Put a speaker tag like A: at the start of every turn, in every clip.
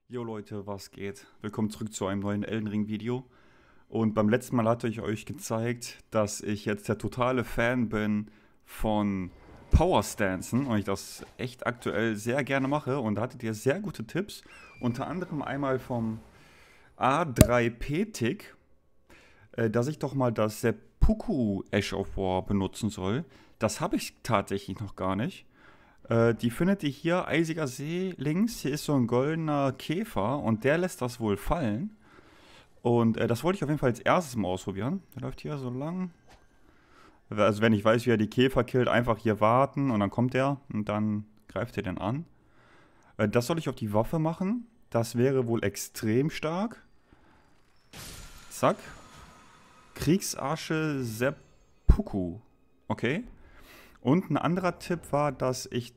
A: Jo Leute, was geht? Willkommen zurück zu einem neuen Elden Ring Video. Und beim letzten Mal hatte ich euch gezeigt, dass ich jetzt der totale Fan bin von Powerstancen und ich das echt aktuell sehr gerne mache. Und da hattet ihr sehr gute Tipps, unter anderem einmal vom A3P-Tick, dass ich doch mal das Seppuku Ash of War benutzen soll. Das habe ich tatsächlich noch gar nicht. Die findet ihr hier, Eisiger See, links. Hier ist so ein goldener Käfer und der lässt das wohl fallen. Und das wollte ich auf jeden Fall als erstes mal ausprobieren. Der läuft hier so lang. Also wenn ich weiß, wie er die Käfer killt, einfach hier warten und dann kommt er und dann greift er den an. Das soll ich auf die Waffe machen. Das wäre wohl extrem stark. Zack. Kriegsasche Seppuku. Okay. Und ein anderer Tipp war, dass ich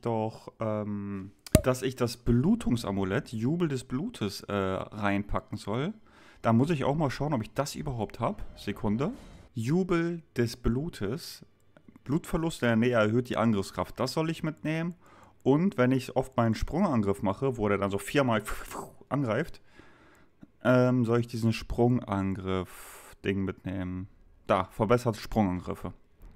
A: das Blutungsamulett, Jubel des Blutes, reinpacken soll. Da muss ich auch mal schauen, ob ich das überhaupt habe. Sekunde. Jubel des Blutes. Blutverlust in der Nähe erhöht die Angriffskraft. Das soll ich mitnehmen. Und wenn ich oft meinen Sprungangriff mache, wo der dann so viermal angreift, soll ich diesen Sprungangriff-Ding mitnehmen. Da, verbessert Sprungangriffe.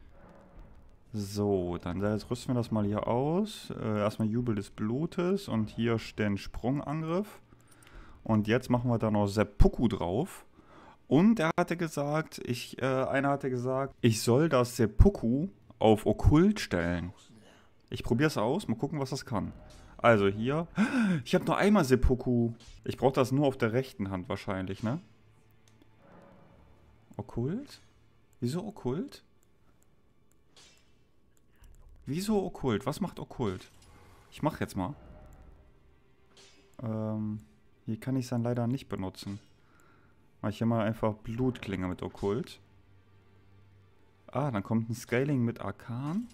A: So, dann jetzt rüsten wir das mal hier aus. Erstmal Jubel des Blutes und hier den Sprungangriff. Und jetzt machen wir da noch Seppuku drauf. Und er hatte gesagt, einer hatte gesagt, ich soll das Seppuku auf Okkult stellen. Ich probiere es aus, mal gucken, was das kann. Also hier, ich habe nur einmal Seppuku. Ich brauche das nur auf der rechten Hand wahrscheinlich, ne? Okkult? Wieso Okkult? Wieso Okkult? Was macht Okkult? Ich mach jetzt mal. Hier kann ich es dann leider nicht benutzen. Mach ich hier mal einfach Blutklinge mit Okkult. Ah, dann kommt ein Scaling mit Arkan.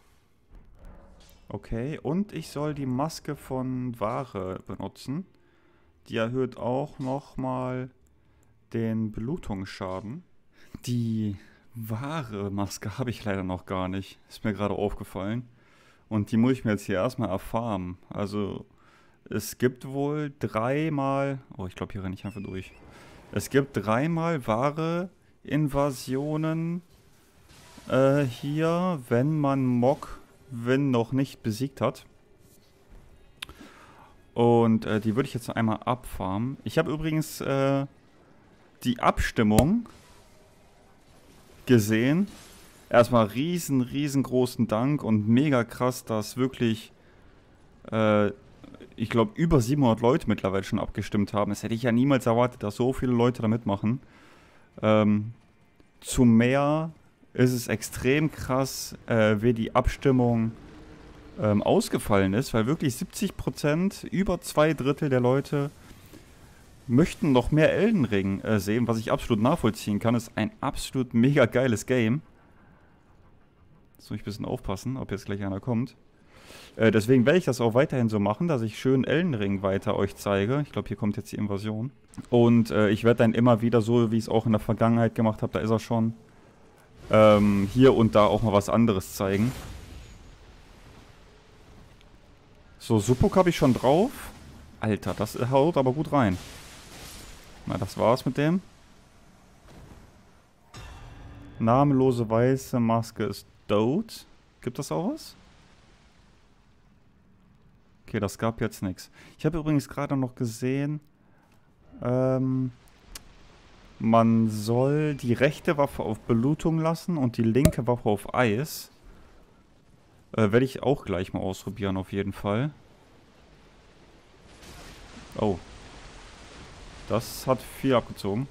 A: Okay, und ich soll die Maske von Ware benutzen. Die erhöht auch nochmal den Blutungsschaden. Die wahre Maske habe ich leider noch gar nicht. Ist mir gerade aufgefallen. Und die muss ich mir jetzt hier erstmal erfarmen. Also, es gibt wohl dreimal... Oh, ich glaube, hier renne ich einfach durch. Es gibt dreimal wahre Invasionen hier, wenn man Mogwin noch nicht besiegt hat. Und die würde ich jetzt einmal abfarmen. Ich habe übrigens die Abstimmung gesehen. Erstmal riesengroßen Dank und mega krass, dass wirklich, ich glaube, über 700 Leute mittlerweile schon abgestimmt haben. Das hätte ich ja niemals erwartet, dass so viele Leute da mitmachen. Zu mehr ist es extrem krass, wie die Abstimmung ausgefallen ist, weil wirklich 70%, über 2/3 der Leute möchten noch mehr Elden Ring sehen, was ich absolut nachvollziehen kann. Ist ein absolut mega geiles Game. Jetzt muss ich ein bisschen aufpassen, ob jetzt gleich einer kommt. Deswegen werde ich das auch weiterhin so machen, dass ich schön Elden Ring weiter euch zeige. Ich glaube, hier kommt jetzt die Invasion. Und ich werde dann immer wieder so, wie ich es auch in der Vergangenheit gemacht habe, da ist er schon, hier und da auch mal was anderes zeigen. So, Suppuk habe ich schon drauf. Alter, das haut aber gut rein. Na, das war's mit dem. Namenlose weiße Maske ist tot. Gibt das auch was? Okay, das gab jetzt nichts. Ich habe übrigens gerade noch gesehen, man soll die rechte Waffe auf Blutung lassen und die linke Waffe auf Eis. Werde ich auch gleich mal ausprobieren, auf jeden Fall. Oh. Das hat viel abgezogen.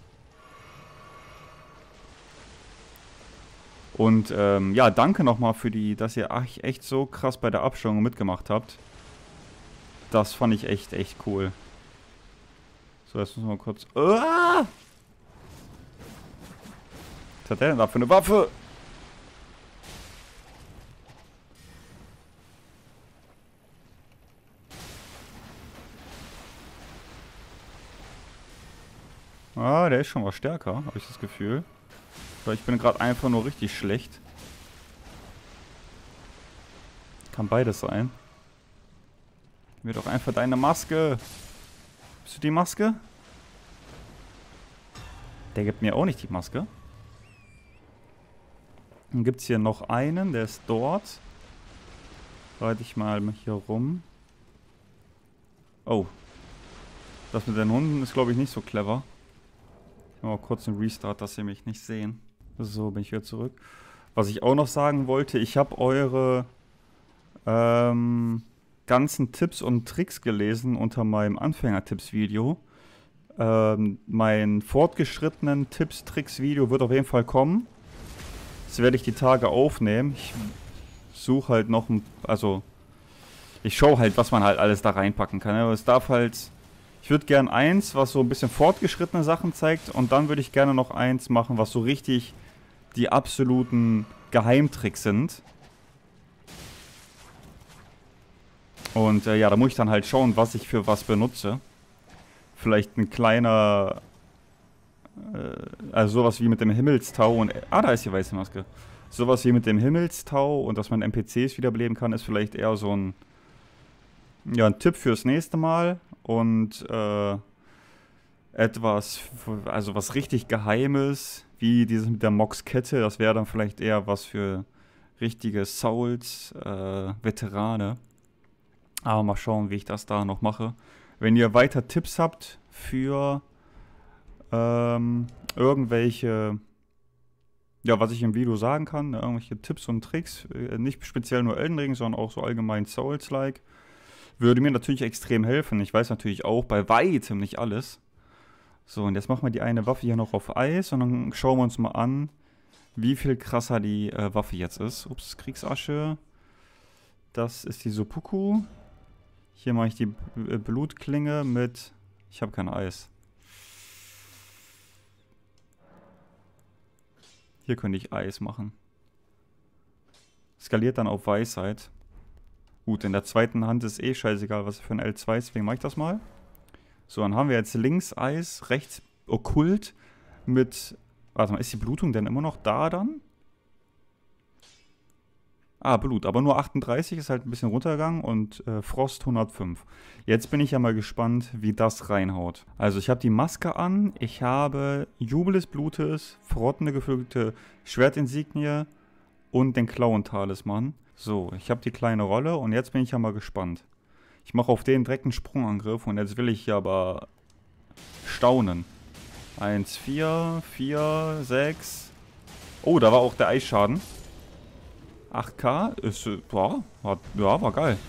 A: Und ja, danke nochmal für dass ihr echt so krass bei der Abstimmung mitgemacht habt. Das fand ich echt cool. So, jetzt müssen wir mal kurz... Was hat der denn da für eine Waffe? Ah, der ist schon was stärker, habe ich das Gefühl. Weil ich bin gerade einfach nur richtig schlecht. Kann beides sein. Mir doch einfach deine Maske. Bist du die Maske? Der gibt mir auch nicht die Maske. Dann gibt es hier noch einen, der ist dort. Reite ich mal hier rum. Oh. Das mit den Hunden ist, glaube ich, nicht so clever. Ich mache mal kurz einen Restart, dass sie mich nicht sehen. So, bin ich wieder zurück. Was ich auch noch sagen wollte, ich habe eure ganzen Tipps und Tricks gelesen unter meinem Anfänger-Tipps-Video. Mein fortgeschrittenen Tipps-Tricks-Video wird auf jeden Fall kommen. Das werde ich die Tage aufnehmen. Ich suche halt noch, also ich schaue halt, was man halt alles da reinpacken kann. Aber es darf halt, ich würde gern eins, was so ein bisschen fortgeschrittene Sachen zeigt, und dann würde ich gerne noch eins machen, was so richtig die absoluten Geheimtricks sind. Und ja, da muss ich dann halt schauen, was ich für was benutze. Vielleicht ein kleiner, also sowas wie mit dem Himmelstau und, da ist die weiße Maske. Sowas wie mit dem Himmelstau und dass man NPCs wiederbeleben kann, ist vielleicht eher so ein, ja, ein Tipp fürs nächste Mal. Und etwas, also was richtig Geheimes, wie dieses mit der Mox-Kette, das wäre dann vielleicht eher was für richtige Souls-Veterane. Aber mal schauen, wie ich das da noch mache. Wenn ihr weiter Tipps habt für irgendwelche, ja, was ich im Video sagen kann, irgendwelche Tipps und Tricks, nicht speziell nur Elden Ring, sondern auch so allgemein Souls-like, würde mir natürlich extrem helfen. Ich weiß natürlich auch bei weitem nicht alles. So, und jetzt machen wir die eine Waffe hier noch auf Eis und dann schauen wir uns mal an, wie viel krasser die Waffe jetzt ist. Ups, Kriegsasche. Das ist die Seppuku. Hier mache ich die Blutklinge mit... Ich habe kein Eis. Hier könnte ich Eis machen. Skaliert dann auf Weisheit. Gut, in der zweiten Hand ist eh scheißegal, was für ein L2 ist, deswegen mache ich das mal. So, dann haben wir jetzt links Eis, rechts Okkult mit... Warte mal, ist die Blutung denn immer noch da dann? Ah, Blut, aber nur 38, ist halt ein bisschen runtergegangen und Frost 105. Jetzt bin ich ja mal gespannt, wie das reinhaut. Also ich habe die Maske an, ich habe Jubel des Blutes, verrottende geflügelte Schwertinsignie und den Klauentalisman. So, ich habe die kleine Rolle und jetzt bin ich ja mal gespannt. Ich mache auf den direkt einen Sprungangriff und jetzt will ich aber staunen. 1, 4, 4, 6. Oh, da war auch der Eisschaden. 8K ist, war geil.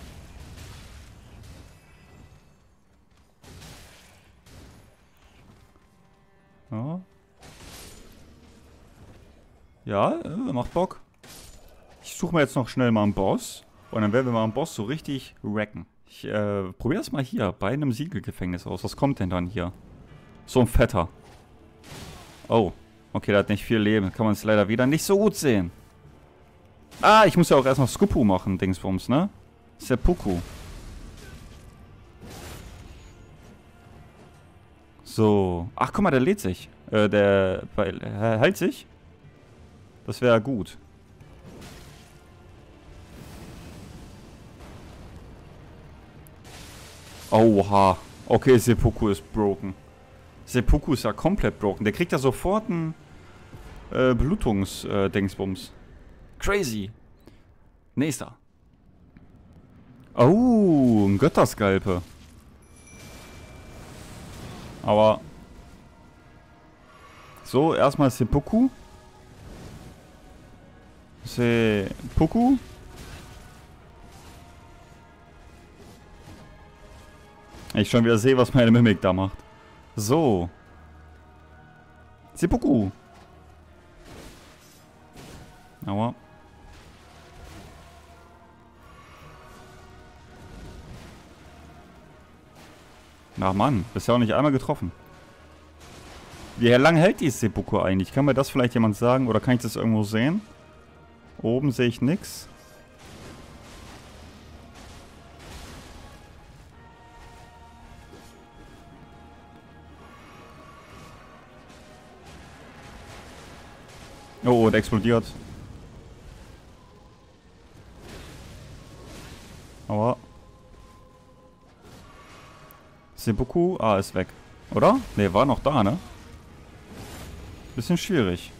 A: Ja. Ja, macht Bock. Ich suche mir jetzt noch schnell mal einen Boss. Und dann werden wir mal einen Boss so richtig wrecken. Ich probiere das mal hier bei einem Siegelgefängnis aus. Was kommt denn dann hier? So ein Fetter. Oh, okay, der hat nicht viel Leben. Kann man es leider wieder nicht so gut sehen. Ah, ich muss ja auch erstmal Skupu machen, Dingsbums, ne? Seppuku. So. Ach, guck mal, der lädt sich. Der hält sich. Das wäre gut. Oha. Okay, Seppuku ist broken. Seppuku ist ja komplett broken. Der kriegt ja sofort einen Blutungs-Dingsbums. Crazy. Nächster. Oh, ein Götterskalpe. Aber... So, erstmal Seppuku. Seppuku. Ich schon wieder sehe, was meine Mimik da macht. So. Seppuku. Aua. Na Mann, bisher auch nicht einmal getroffen. Wie lange hält die Seppuku eigentlich? Kann mir das vielleicht jemand sagen? Oder kann ich das irgendwo sehen? Oben sehe ich nichts. Oh, und explodiert. Aua. Seppuku, ist weg. Oder? Ne, war noch da, ne? Bisschen schwierig.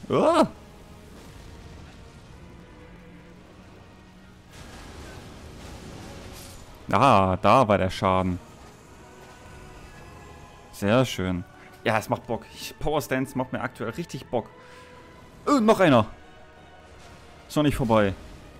A: Da war der Schaden. Sehr schön. Ja, es macht Bock. Power Stance macht mir aktuell richtig Bock. Noch einer. Ist noch nicht vorbei.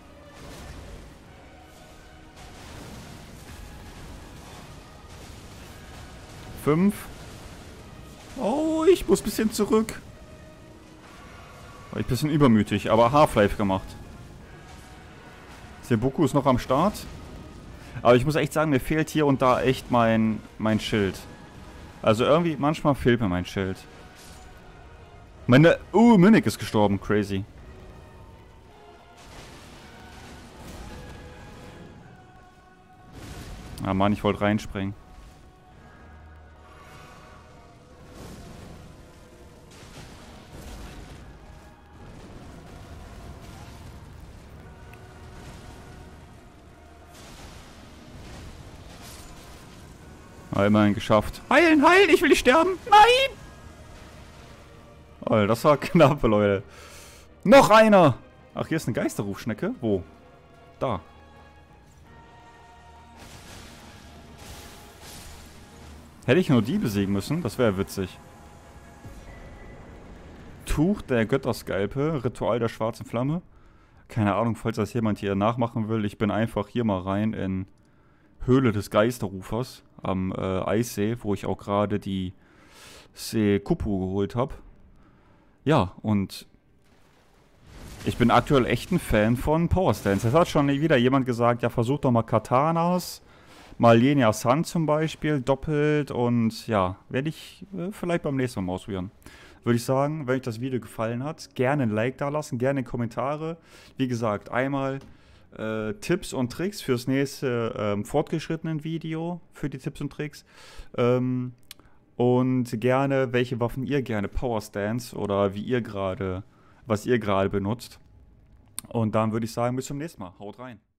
A: Fünf. Oh, ich muss ein bisschen zurück. War ich ein bisschen übermütig, aber Half-Life gemacht. Seppuku ist noch am Start. Aber ich muss echt sagen, mir fehlt hier und da echt mein Schild. Also irgendwie, manchmal fehlt mir mein Schild. Minik ist gestorben, crazy. Ah Mann, ich wollte reinspringen. Immerhin geschafft. Heilen, heilen, ich will nicht sterben. Nein! Oh, das war knapp, Leute. Noch einer! Ach, hier ist eine Geisterrufschnecke. Wo? Da. Hätte ich nur die besiegen müssen, das wäre witzig. Tuch der Götterskalpe, Ritual der schwarzen Flamme. Keine Ahnung, falls das jemand hier nachmachen will. Ich bin einfach hier mal rein in Höhle des Geisterrufers am Eissee, wo ich auch gerade die Seppuku geholt habe. Ja, und ich bin aktuell echt ein Fan von Power Stance. Es hat schon wieder jemand gesagt, ja, versuch doch mal Katanas, mal Linear Sun zum Beispiel, doppelt und ja, werde ich vielleicht beim nächsten Mal ausprobieren. Würde ich sagen, wenn euch das Video gefallen hat, gerne ein Like da lassen, gerne Kommentare. Wie gesagt, einmal Tipps und Tricks fürs nächste fortgeschrittenen Video, für die Tipps und Tricks. Und gerne, welche Waffen ihr gerne Power Stance oder was ihr gerade benutzt. Und dann würde ich sagen, bis zum nächsten Mal. Haut rein.